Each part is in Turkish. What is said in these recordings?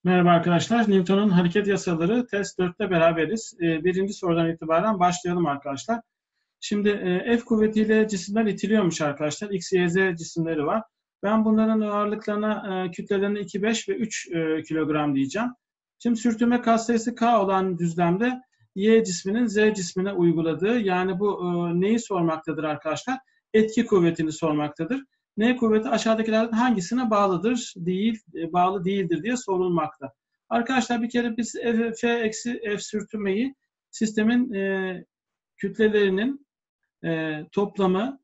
Merhaba arkadaşlar. Newton'un hareket yasaları test 4'te beraberiz. Birinci sorudan itibaren başlayalım arkadaşlar. Şimdi F kuvvetiyle cisimler itiliyormuş arkadaşlar. X, Y, Z cisimleri var. Ben bunların ağırlıklarına, kütlelerine 2, 5 ve 3 kilogram diyeceğim. Şimdi sürtünme katsayısı K olan düzlemde Y cisminin Z cismine uyguladığı, yani bu neyi sormaktadır arkadaşlar? Etki kuvvetini sormaktadır. N kuvveti aşağıdakilerden hangisine bağlıdır, bağlı değildir diye sorulmakta. Arkadaşlar bir kere biz F eksi F sürtünmeyi sistemin kütlelerinin toplamı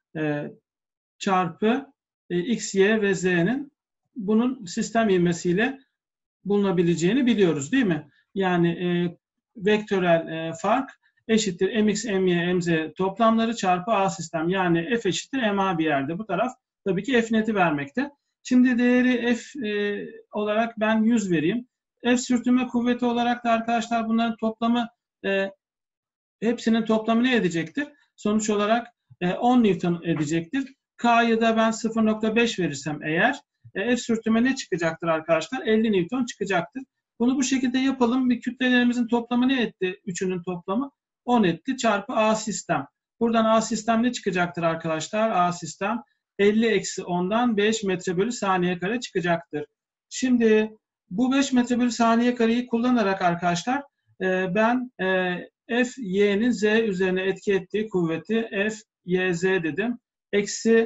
çarpı X, Y ve Z'nin bunun sistem ivmesiyle bulunabileceğini biliyoruz değil mi? Yani vektörel fark eşittir mx, my, mz toplamları çarpı A sistem. Yani F eşittir ma bir yerde. Bu taraf tabii ki F neti vermekte. Şimdi değeri F olarak ben 100 vereyim. F sürtünme kuvveti olarak da arkadaşlar bunların toplamı hepsinin toplamı ne edecektir? Sonuç olarak 10 Newton edecektir. K'yı da ben 0,5 verirsem eğer F sürtünme ne çıkacaktır arkadaşlar? 50 Newton çıkacaktır. Bunu bu şekilde yapalım. Bir kütlelerimizin toplamı ne etti? Üçünün toplamı 10 etti çarpı A sistem. Buradan A sistem ne çıkacaktır arkadaşlar? A sistem 50 eksi 10'dan 5 metre bölü saniye kare çıkacaktır. Şimdi bu 5 metre bölü saniye kareyi kullanarak arkadaşlar ben F, Y'nin Z üzerine etki ettiği kuvveti F, Y, Z dedim. Eksi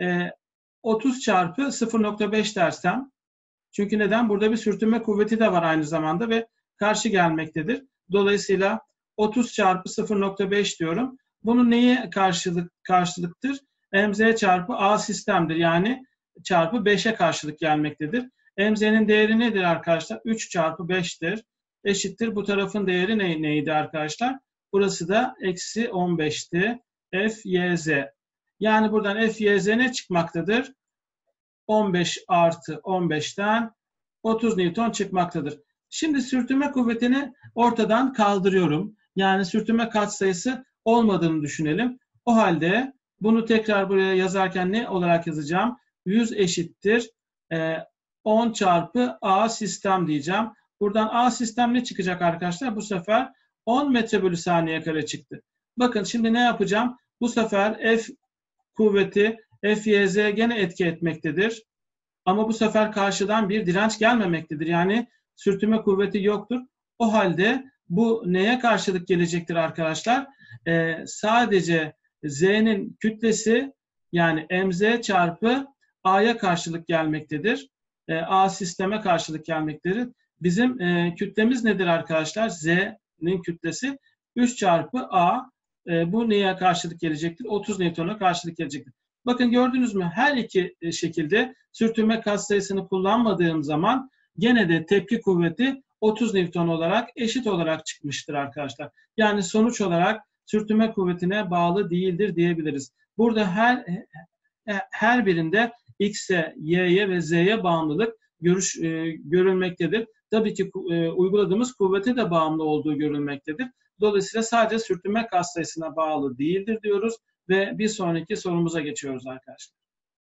30 çarpı 0,5 dersem. Çünkü neden? Burada bir sürtünme kuvveti de var aynı zamanda ve karşı gelmektedir. Dolayısıyla 30 çarpı 0,5 diyorum. Bunun neye karşılıktır? Mz çarpı A sistemdir. Yani çarpı 5'e karşılık gelmektedir. Mz'nin değeri nedir arkadaşlar? 3 çarpı 5'tir. Eşittir. Bu tarafın değeri neydi arkadaşlar? Burası da eksi 15'ti. F, Y, Z. Yani buradan F, Y, Z ne çıkmaktadır? 15 artı 15'ten 30 Newton çıkmaktadır. Şimdi sürtünme kuvvetini ortadan kaldırıyorum. Yani sürtünme katsayısı olmadığını düşünelim. O halde bunu tekrar buraya yazarken ne olarak yazacağım? 100 eşittir 10 çarpı A sistem diyeceğim. Buradan A sistem ne çıkacak arkadaşlar? Bu sefer 10 metre bölü saniye kare çıktı. Bakın şimdi ne yapacağım? Bu sefer F kuvveti F, Y, Z gene etki etmektedir. Ama bu sefer karşıdan bir direnç gelmemektedir. Yani sürtünme kuvveti yoktur. O halde bu neye karşılık gelecektir arkadaşlar? Sadece Z'nin kütlesi yani mz çarpı A'ya karşılık gelmektedir. A sisteme karşılık gelmektedir. Bizim kütlemiz nedir arkadaşlar? Z'nin kütlesi 3 çarpı A. Bu neye karşılık gelecektir? 30 Newton'a karşılık gelecektir. Bakın gördünüz mü? Her iki şekilde sürtünme katsayısını kullanmadığım zaman gene de tepki kuvveti 30 Newton olarak eşit olarak çıkmıştır arkadaşlar. Yani sonuç olarak sürtünme kuvvetine bağlı değildir diyebiliriz. Burada her birinde X'e, Y'ye ve Z'ye bağımlılık görülmektedir. Tabii ki uyguladığımız kuvvete de bağımlı olduğu görülmektedir. Dolayısıyla sadece sürtünme katsayısına bağlı değildir diyoruz ve bir sonraki sorumuza geçiyoruz arkadaşlar.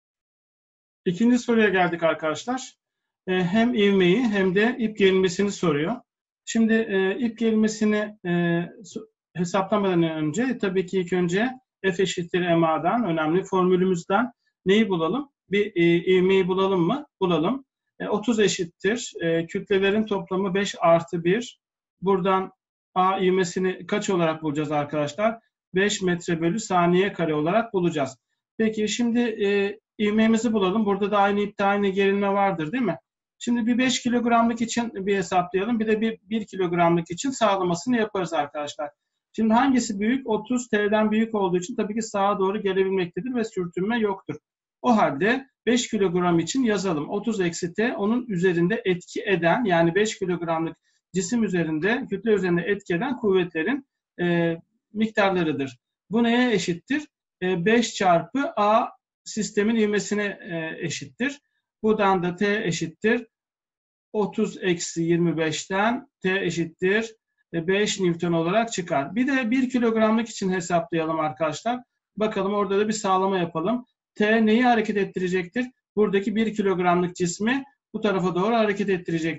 İkinci soruya geldik arkadaşlar. Hem ivmeyi hem de ip gerilmesini soruyor. Şimdi ip gerilmesini hesaplamadan önce tabii ki ilk önce F eşittir MA'dan önemli formülümüzden neyi bulalım? Bir ivmeyi bulalım mı? Bulalım. 30 eşittir. Kütlelerin toplamı 5 artı 1. Buradan A ivmesini kaç olarak bulacağız arkadaşlar? 5 metre bölü saniye kare olarak bulacağız. Peki şimdi ivmemizi bulalım. Burada da aynı ipte aynı gerilme vardır değil mi? Şimdi bir 5 kilogramlık için bir hesaplayalım. Bir de bir 1 kilogramlık için sağlamasını yaparız arkadaşlar. Şimdi hangisi büyük? 30 T'den büyük olduğu için tabii ki sağa doğru gelebilmektedir ve sürtünme yoktur. O halde 5 kilogram için yazalım. 30 eksi T onun üzerinde etki eden yani 5 kilogramlık cisim üzerinde, kütle üzerinde etki eden kuvvetlerin miktarlarıdır. Bu neye eşittir? 5 çarpı A sistemin ivmesine eşittir. Buradan da T eşittir. 30 eksi 25'ten T eşittir 5 Newton olarak çıkar. Bir de 1 kilogramlık için hesaplayalım arkadaşlar. Bakalım orada da bir sağlama yapalım. T neyi hareket ettirecektir? Buradaki 1 kilogramlık cismi bu tarafa doğru hareket ettirecektir.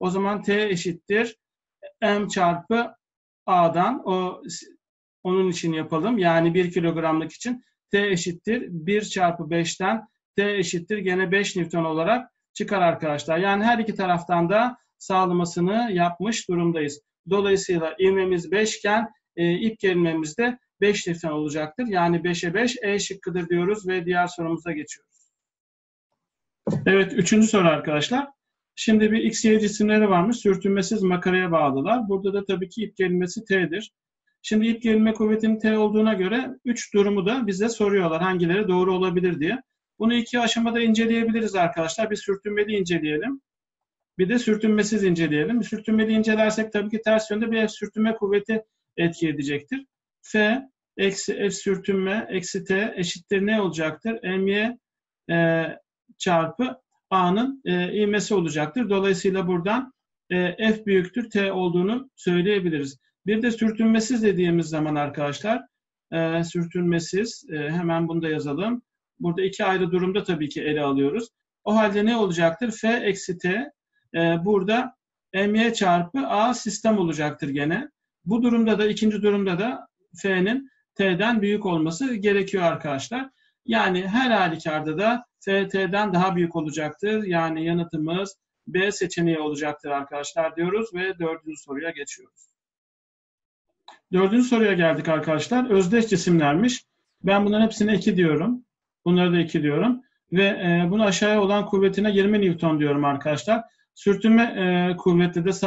O zaman T eşittir M çarpı A'dan. Onun için yapalım. Yani 1 kilogramlık için T eşittir 1 çarpı 5'ten T eşittir gene 5 Newton olarak çıkar arkadaşlar. Yani her iki taraftan da sağlamasını yapmış durumdayız. Dolayısıyla ivmemiz 5 iken ip gerilmemiz de 5 Newton olacaktır. Yani 5'e 5 E şıkkıdır diyoruz ve diğer sorumuza geçiyoruz. Evet, 3. soru arkadaşlar. Şimdi bir X, Y cisimleri varmış. Sürtünmesiz makaraya bağlılar. Burada da tabii ki ip gerilmesi T'dir. Şimdi ip gerilme kuvvetinin T olduğuna göre 3 durumu da bize soruyorlar. Hangileri doğru olabilir diye. Bunu 2 aşamada inceleyebiliriz arkadaşlar. Bir sürtünmeli inceleyelim. Bir de sürtünmesiz inceleyelim. Sürtünmeli incelersek tabii ki ters yönde bir F sürtünme kuvveti etki edecektir. F eksi F sürtünme eksi T eşittir ne olacaktır? My çarpı A'nın ivmesi olacaktır. Dolayısıyla buradan F büyüktür T olduğunu söyleyebiliriz. Bir de sürtünmesiz dediğimiz zaman arkadaşlar sürtünmesiz hemen bunu da yazalım. Burada iki ayrı durumda tabii ki ele alıyoruz. O halde ne olacaktır? F eksi T burada My çarpı A sistem olacaktır gene. Bu durumda da ikinci durumda da F'nin T'den büyük olması gerekiyor arkadaşlar. Yani her halükarda da F T'den daha büyük olacaktır. Yani yanıtımız B seçeneği olacaktır arkadaşlar diyoruz ve 4. soruya geçiyoruz. 4. soruya geldik arkadaşlar. Özdeş cisimlermiş. Ben bunların hepsine 2 diyorum. Bunları da 2 diyorum. Ve bunu aşağıya olan kuvvetine 20 Newton diyorum arkadaşlar. Sürtünme kuvveti de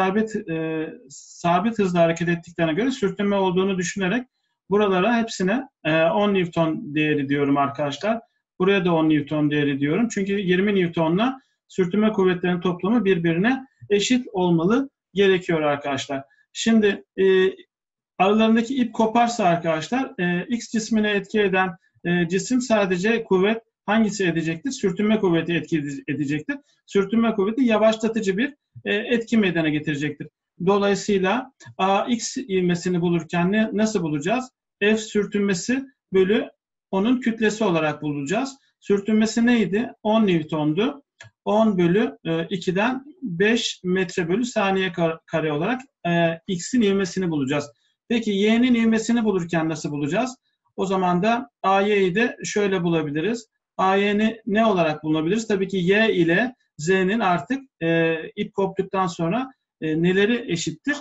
sabit hızla hareket ettiklerine göre sürtünme olduğunu düşünerek buralara hepsine 10 Newton değeri diyorum arkadaşlar. Buraya da 10 Newton değeri diyorum. Çünkü 20 Newton'la sürtünme kuvvetlerinin toplamı birbirine eşit olmalı gerekiyor arkadaşlar. Şimdi aralarındaki ip koparsa arkadaşlar X cismine etki eden cisim sadece kuvvet hangisi edecektir? Sürtünme kuvveti etki edecektir. Sürtünme kuvveti yavaşlatıcı bir etki meydana getirecektir. Dolayısıyla AX ivmesini bulurken nasıl bulacağız? F sürtünmesi bölü onun kütlesi olarak bulacağız. Sürtünmesi neydi? 10 Newton'du. 10 bölü 2'den 5 metre bölü saniye kare olarak X'in ivmesini bulacağız. Peki Y'nin ivmesini bulurken nasıl bulacağız? O zaman da AY'yi de şöyle bulabiliriz. AY'ni ne olarak bulabiliriz? Tabii ki Y ile Z'nin artık ip koptuktan sonra neleri eşittir?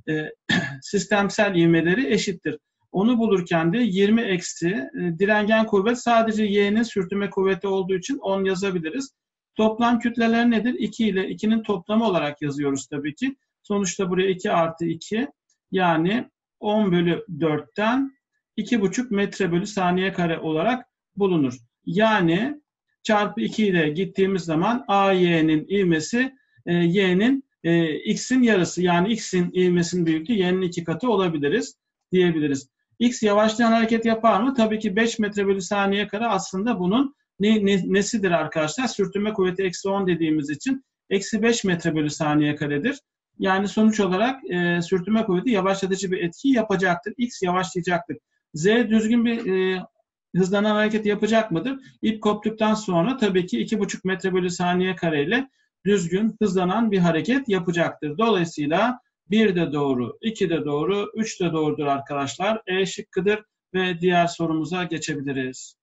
Sistemsel ivmeleri eşittir. Onu bulurken de 20 eksi direngen kuvvet sadece Y'nin sürtünme kuvveti olduğu için 10 yazabiliriz. Toplam kütleler nedir? 2 ile 2'nin toplamı olarak yazıyoruz tabii ki. Sonuçta buraya 2 artı 2 yani 10 bölü 4'ten 2,5 metre bölü saniye kare olarak bulunur. Yani çarpı 2 ile gittiğimiz zaman AY'nin ivmesi Y'nin X'in yarısı. Yani X'in ivmesinin büyüklüğü Y'nin 2 katı olabiliriz diyebiliriz. X yavaşlayan hareket yapar mı? Tabii ki 5 metre bölü saniye kare aslında bunun nesidir arkadaşlar? Sürtünme kuvveti eksi 10 dediğimiz için eksi 5 metre bölü saniye karedir. Yani sonuç olarak sürtünme kuvveti yavaşlatıcı bir etki yapacaktır. X yavaşlayacaktır. Z düzgün bir hızlanan hareket yapacak mıdır? İp koptuktan sonra tabii ki 2,5 metre bölü saniye kareyle düzgün hızlanan bir hareket yapacaktır. Dolayısıyla 1 de doğru, 2 de doğru, 3 de doğrudur arkadaşlar. E şıkkıdır ve diğer sorumuza geçebiliriz.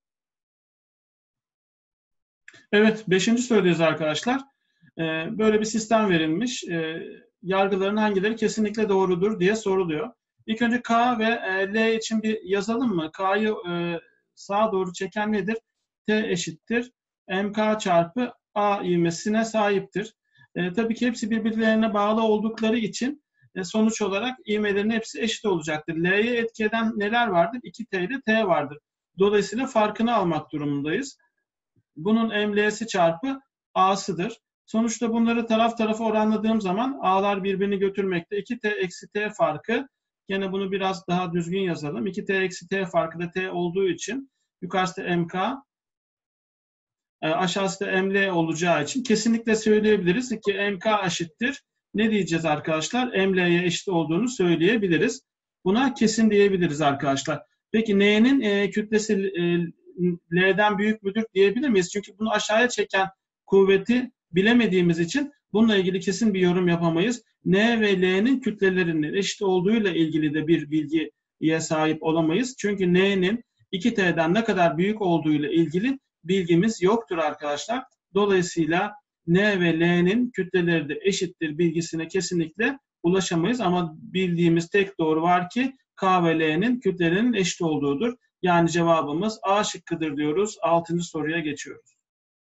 Evet, 5. sorudayız arkadaşlar. Böyle bir sistem verilmiş. Yargıların hangileri kesinlikle doğrudur diye soruluyor. İlk önce K ve L için bir yazalım mı? K'yı sağa doğru çeken nedir? T eşittir MK çarpı A ivmesine sahiptir. Tabii ki hepsi birbirlerine bağlı oldukları için sonuç olarak ivmelerin hepsi eşit olacaktır. L'ye etki eden neler vardır? 2T ile T vardır. Dolayısıyla farkını almak durumundayız. Bunun ML'si çarpı A'sıdır. Sonuçta bunları taraf tarafa oranladığım zaman A'lar birbirini götürmekte. 2T eksi T farkı, yine bunu biraz daha düzgün yazalım. 2T eksi T farkı da T olduğu için yukarısı da MK, aşağısı da ML olacağı için kesinlikle söyleyebiliriz ki MK eşittir. Ne diyeceğiz arkadaşlar? ML'ye eşit olduğunu söyleyebiliriz. Buna kesin diyebiliriz arkadaşlar. Peki N'nin kütlesi L'den büyük müdür diyebilir miyiz? Çünkü bunu aşağıya çeken kuvveti bilemediğimiz için bununla ilgili kesin bir yorum yapamayız. N ve L'nin kütlelerinin eşit olduğuyla ilgili de bir bilgiye sahip olamayız. Çünkü N'nin 2T'den ne kadar büyük olduğuyla ilgili bilgimiz yoktur arkadaşlar. Dolayısıyla N ve L'nin kütleleri de eşittir bilgisine kesinlikle ulaşamayız. Ama bildiğimiz tek doğru var ki K ve L'nin kütlelerinin eşit olduğudur. Yani cevabımız A şıkkıdır diyoruz. 6. soruya geçiyoruz.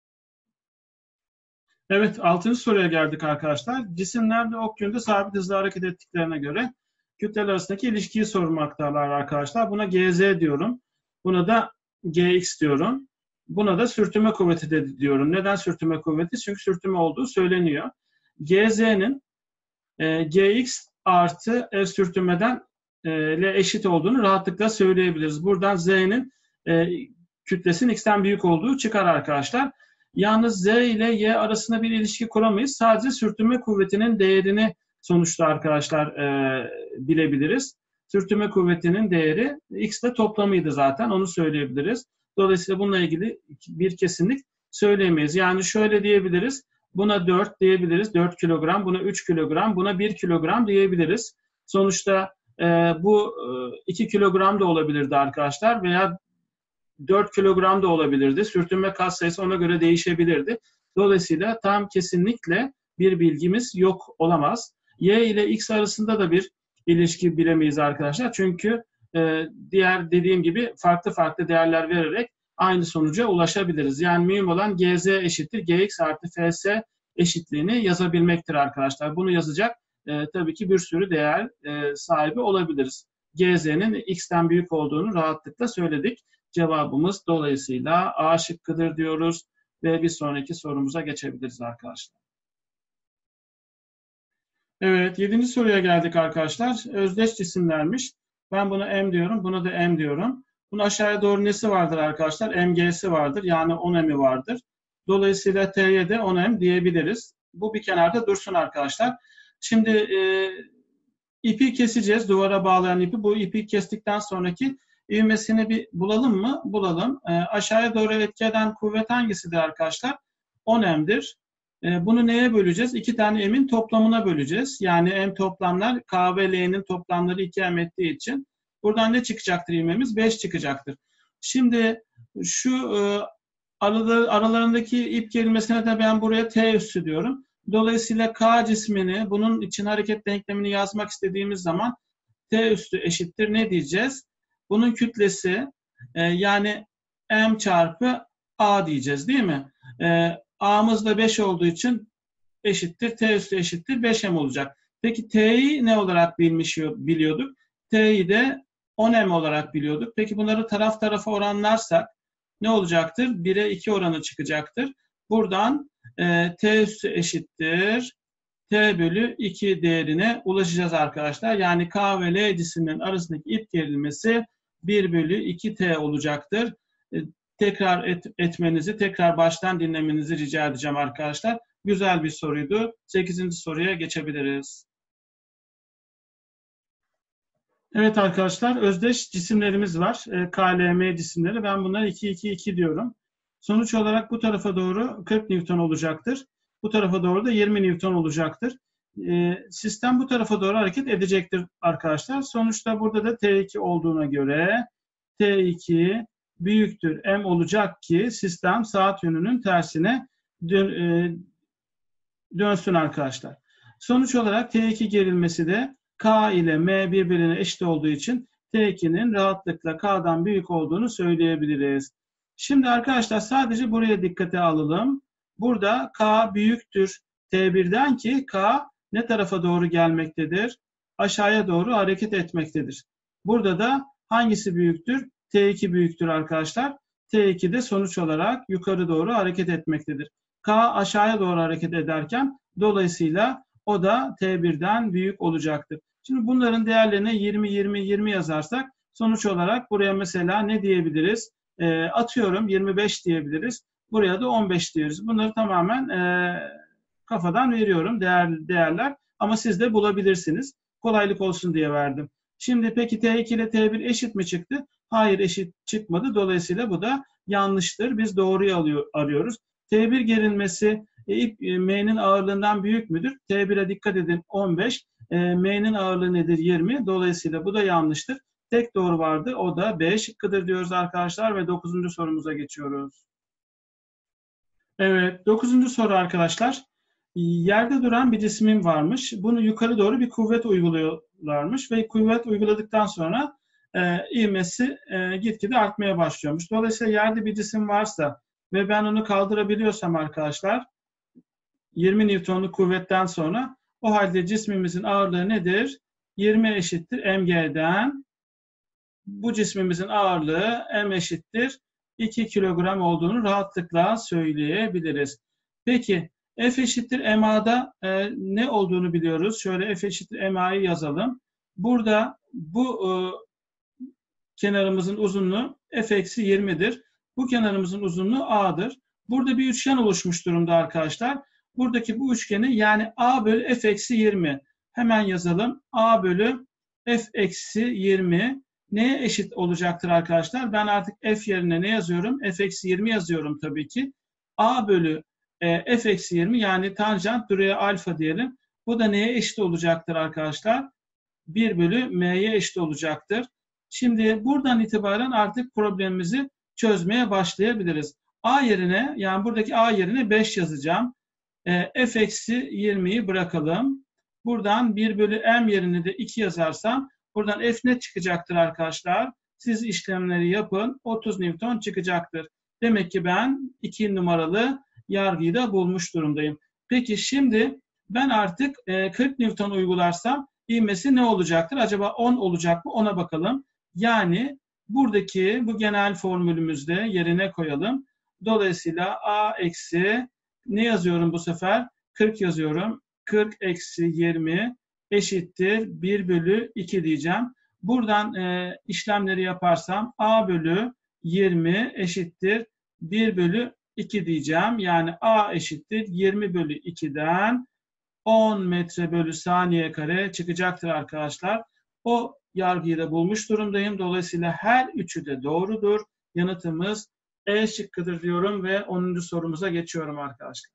Evet, 6. soruya geldik arkadaşlar. Cisimler de ok yönünde sabit hızla hareket ettiklerine göre kütleler arasındaki ilişkiyi sormaktalar arkadaşlar. Buna GZ diyorum. Buna da GX diyorum. Buna da sürtünme kuvveti de diyorum. Neden sürtünme kuvveti? Çünkü sürtünme olduğu söyleniyor. GZ'nin GX artı F sürtünmeden ile eşit olduğunu rahatlıkla söyleyebiliriz. Buradan Z'nin kütlesinin X'ten büyük olduğu çıkar arkadaşlar. Yalnız Z ile Y arasında bir ilişki kuramayız. Sadece sürtünme kuvvetinin değerini sonuçta arkadaşlar bilebiliriz. Sürtünme kuvvetinin değeri X ile toplamıydı zaten. Onu söyleyebiliriz. Dolayısıyla bununla ilgili bir kesinlik söyleyemeyiz. Yani şöyle diyebiliriz. Buna 4 diyebiliriz. 4 kilogram. Buna 3 kilogram. Buna 1 kilogram diyebiliriz. Sonuçta bu 2 kilogram da olabilirdi arkadaşlar. Veya 4 kilogram da olabilirdi. Sürtünme katsayısı ona göre değişebilirdi. Dolayısıyla tam kesinlikle bir bilgimiz yok olamaz. Y ile X arasında da bir ilişki bilemeyiz arkadaşlar. Çünkü diğer dediğim gibi farklı farklı değerler vererek aynı sonuca ulaşabiliriz. Yani mühim olan GZ eşittir GX artı FS eşitliğini yazabilmektir arkadaşlar. Bunu yazacak tabii ki bir sürü değer sahibi olabiliriz. GZ'nin X'ten büyük olduğunu rahatlıkla söyledik. Cevabımız dolayısıyla A şıkkıdır diyoruz ve bir sonraki sorumuza geçebiliriz arkadaşlar. Evet, 7. soruya geldik arkadaşlar. Özdeş cisimlermiş. Ben buna M diyorum, buna da M diyorum. Bunun aşağıya doğru nesi vardır arkadaşlar? MG'si vardır, yani 10M'i vardır. Dolayısıyla T'ye de 10M diyebiliriz. Bu bir kenarda dursun arkadaşlar. Şimdi ipi keseceğiz, duvara bağlayan ipi. Bu ipi kestikten sonraki ivmesini bir bulalım mı? Bulalım. Aşağıya doğru etki eden kuvvet hangisidir arkadaşlar? 10M'dir. Bunu neye böleceğiz? 2 tane M'in toplamına böleceğiz. Yani M toplamlar K ve L'nin toplamları 2M ettiği için buradan ne çıkacaktır ivmemiz? 5 çıkacaktır. Şimdi şu aralarındaki ip gerilmesine de ben buraya T üssü diyorum. Dolayısıyla K cismini bunun için hareket denklemini yazmak istediğimiz zaman T üssü eşittir ne diyeceğiz? Bunun kütlesi yani M çarpı A diyeceğiz değil mi? A'mız da 5 olduğu için eşittir. T üstü eşittir 5M olacak. Peki T'yi ne olarak biliyorduk? T'yi de 10M olarak biliyorduk. Peki bunları taraf tarafa oranlarsak ne olacaktır? 1'e 2 oranı çıkacaktır. Buradan T üstü eşittir T bölü 2 değerine ulaşacağız arkadaşlar. Yani K ve L cisimlerin arasındaki ip gerilmesi 1 bölü 2T olacaktır. Tekrar etmenizi, tekrar baştan dinlemenizi rica edeceğim arkadaşlar. Güzel bir soruydu. 8. soruya geçebiliriz. Evet arkadaşlar, özdeş cisimlerimiz var. KLM cisimleri. Ben bunlara 2, 2, 2 diyorum. Sonuç olarak bu tarafa doğru 40 Newton olacaktır. Bu tarafa doğru da 20 Newton olacaktır. Sistem bu tarafa doğru hareket edecektir arkadaşlar. Sonuçta burada da T2 olduğuna göre T2 büyüktür M olacak ki sistem saat yönünün tersine dönsün arkadaşlar. Sonuç olarak T2 gerilmesi de K ile M birbirine eşit olduğu için T2'nin rahatlıkla K'dan büyük olduğunu söyleyebiliriz. Şimdi arkadaşlar sadece buraya dikkate alalım. Burada K büyüktür T1'den ki K ne tarafa doğru gelmektedir? Aşağıya doğru hareket etmektedir. Burada da hangisi büyüktür? T2 büyüktür arkadaşlar. T2 de sonuç olarak yukarı doğru hareket etmektedir. K aşağıya doğru hareket ederken dolayısıyla o da T1'den büyük olacaktır. Şimdi bunların değerlerine 20, 20, 20 yazarsak sonuç olarak buraya mesela ne diyebiliriz? Atıyorum 25 diyebiliriz. Buraya da 15 diyoruz. Bunları tamamen kafadan veriyorum değerler ama siz de bulabilirsiniz. Kolaylık olsun diye verdim. Şimdi peki T2 ile T1 eşit mi çıktı? Hayır, eşit çıkmadı. Dolayısıyla bu da yanlıştır. Biz doğruyu arıyoruz. T1 gerilmesi İp M'nin ağırlığından büyük müdür? T1'e dikkat edin 15. M'nin ağırlığı nedir? 20. Dolayısıyla bu da yanlıştır. Tek doğru vardı. O da B şıkkıdır diyoruz arkadaşlar ve 9. sorumuza geçiyoruz. Evet, 9. soru arkadaşlar. Yerde duran bir cismin varmış. Bunu yukarı doğru bir kuvvet uyguluyorlarmış ve kuvvet uyguladıktan sonra ivmesi gitgide artmaya başlıyormuş. Dolayısıyla yerde bir cisim varsa ve ben onu kaldırabiliyorsam arkadaşlar 20 Newton'luk kuvvetten sonra o halde cismimizin ağırlığı nedir? 20 eşittir mg'den bu cismimizin ağırlığı m eşittir 2 kilogram olduğunu rahatlıkla söyleyebiliriz. Peki F eşittir MA'da ne olduğunu biliyoruz. Şöyle F eşittir MA'yı yazalım. Burada bu kenarımızın uzunluğu F eksi 20'dir. Bu kenarımızın uzunluğu A'dır. Burada bir üçgen oluşmuş durumda arkadaşlar. Buradaki bu üçgeni yani A bölü F eksi 20 hemen yazalım. A bölü F eksi 20 neye eşit olacaktır arkadaşlar? Ben artık F yerine ne yazıyorum? F eksi 20 yazıyorum tabii ki. A bölü F eksi 20 yani tanjant buraya alfa diyelim. Bu da neye eşit olacaktır arkadaşlar? 1 bölü M'ye eşit olacaktır. Şimdi buradan itibaren artık problemimizi çözmeye başlayabiliriz. A yerine yani buradaki A yerine 5 yazacağım. F eksi 20'yi bırakalım. Buradan 1 bölü M yerine de 2 yazarsam buradan F ne çıkacaktır arkadaşlar? Siz işlemleri yapın. 30 Newton çıkacaktır. Demek ki ben 2 numaralı yargıyı da bulmuş durumdayım. Peki şimdi ben artık 40 Newton uygularsam ivmesi ne olacaktır? Acaba 10 olacak mı? Ona bakalım. Yani buradaki bu genel formülümüzde yerine koyalım. Dolayısıyla A eksi ne yazıyorum bu sefer? 40 yazıyorum. 40 eksi 20 eşittir 1 bölü 2 diyeceğim. Buradan işlemleri yaparsam A bölü 20 eşittir 1 bölü 2 diyeceğim. Yani A eşittir 20 bölü 2'den 10 metre bölü saniye kare çıkacaktır arkadaşlar. O yargıyı da bulmuş durumdayım. Dolayısıyla her üçü de doğrudur. Yanıtımız E şıkkıdır diyorum ve 10. sorumuza geçiyorum arkadaşlar.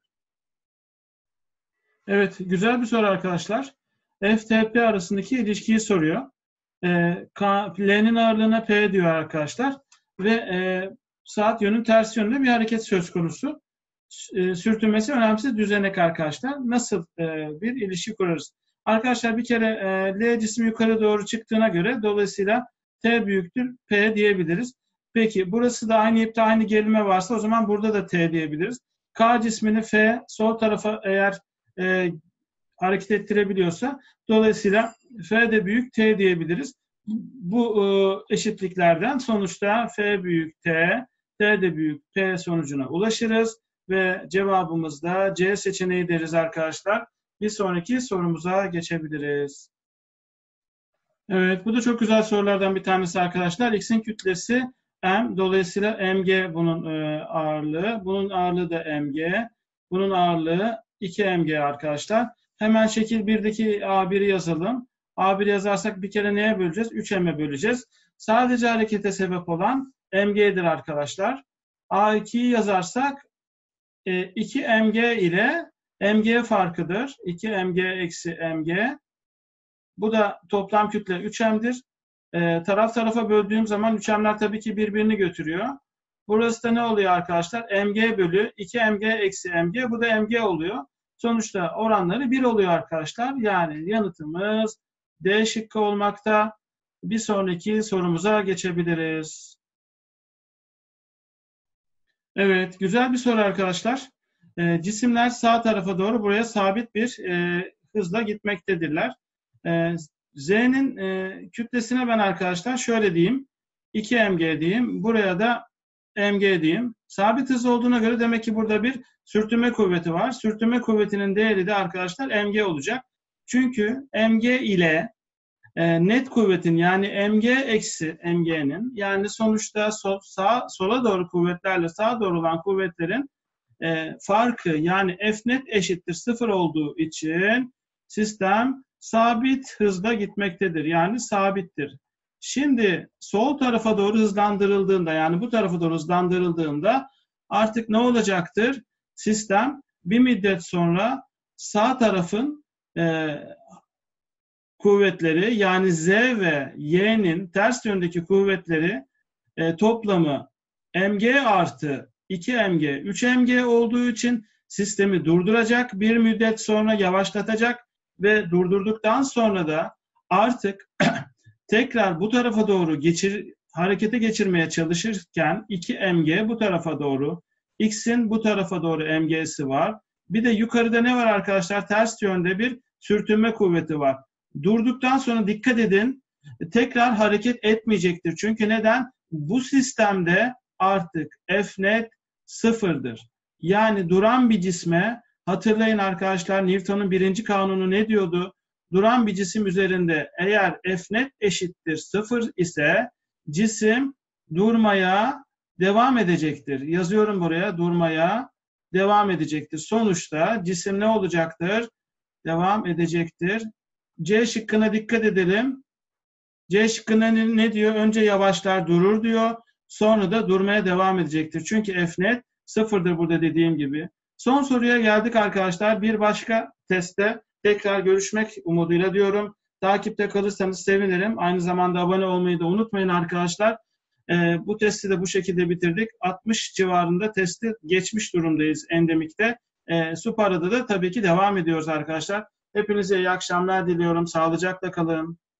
Evet, güzel bir soru arkadaşlar. FTP arasındaki ilişkiyi soruyor. L'nin ağırlığına P diyor arkadaşlar. Ve saat yönünün ters yönünde bir hareket söz konusu. Sürtünmesi önemsiz düzenek arkadaşlar. Nasıl bir ilişki kurarız? Arkadaşlar bir kere L cismi yukarı doğru çıktığına göre dolayısıyla T büyüktür P diyebiliriz. Peki burası da aynı ipte aynı gerilme varsa o zaman burada da T diyebiliriz. K cismini F sol tarafa eğer hareket ettirebiliyorsa dolayısıyla F de büyük T diyebiliriz. Bu eşitliklerden sonuçta F büyük T, T de büyük P sonucuna ulaşırız. Ve cevabımız da C seçeneği deriz arkadaşlar. Bir sonraki sorumuza geçebiliriz. Evet, bu da çok güzel sorulardan bir tanesi arkadaşlar. X'in kütlesi M, dolayısıyla mg bunun ağırlığı. Bunun ağırlığı da mg. Bunun ağırlığı 2mg arkadaşlar. Hemen şekil 1'deki A1'i yazalım. A1 yazarsak bir kere neye böleceğiz? 3m'e böleceğiz. Sadece harekete sebep olan mg'dir arkadaşlar. A2'yi yazarsak 2mg ile mg farkıdır. 2mg eksi mg. Bu da toplam kütle 3m'dir. Taraf tarafa böldüğüm zaman 3m'ler tabii ki birbirini götürüyor. Burası da ne oluyor arkadaşlar? mg bölü 2mg eksi mg. Bu da mg oluyor. Sonuçta oranları 1 oluyor arkadaşlar. Yani yanıtımız D şıkkı olmakta. Bir sonraki sorumuza geçebiliriz. Evet, güzel bir soru arkadaşlar. Cisimler sağ tarafa doğru buraya sabit bir hızla gitmektedirler. Z'nin kütlesine ben arkadaşlar şöyle diyeyim. 2mg diyeyim. Buraya da mg diyeyim. Sabit hız olduğuna göre demek ki burada bir sürtünme kuvveti var. Sürtünme kuvvetinin değeri de arkadaşlar mg olacak. Çünkü mg ile net kuvvetin yani mg eksi mg'nin yani sonuçta sola doğru kuvvetlerle sağa doğru olan kuvvetlerin farkı yani F net eşittir 0 olduğu için sistem sabit hızda gitmektedir. Yani sabittir. Şimdi sol tarafa doğru hızlandırıldığında yani bu tarafa doğru hızlandırıldığında artık ne olacaktır? Sistem bir müddet sonra sağ tarafın kuvvetleri, yani Z ve Y'nin ters yöndeki kuvvetleri toplamı mg artı 2mg, 3mg olduğu için sistemi durduracak, bir müddet sonra yavaşlatacak ve durdurduktan sonra da artık tekrar bu tarafa doğru harekete geçirmeye çalışırken 2mg bu tarafa doğru, x'in bu tarafa doğru mg'si var. Bir de yukarıda ne var arkadaşlar? Ters yönde bir sürtünme kuvveti var. Durduktan sonra dikkat edin, tekrar hareket etmeyecektir. Çünkü neden? Bu sistemde artık F net sıfırdır. Yani duran bir cisme, hatırlayın arkadaşlar, Newton'un birinci kanunu ne diyordu? Duran bir cisim üzerinde eğer F net eşittir sıfır ise cisim durmaya devam edecektir. Yazıyorum buraya, durmaya devam edecektir. Sonuçta cisim ne olacaktır? Devam edecektir. C şıkkına dikkat edelim. C şıkkına ne diyor? Önce yavaşlar, durur diyor. Sonra da durmaya devam edecektir. Çünkü F net sıfırdır burada dediğim gibi. Son soruya geldik arkadaşlar. Bir başka testte tekrar görüşmek umuduyla diyorum. Takipte kalırsanız sevinirim. Aynı zamanda abone olmayı da unutmayın arkadaşlar. Bu testi de bu şekilde bitirdik. 60 civarında testi geçmiş durumdayız endemikte. Supara'da da tabii ki devam ediyoruz arkadaşlar. Hepinize iyi akşamlar diliyorum. Sağlıcakla kalın.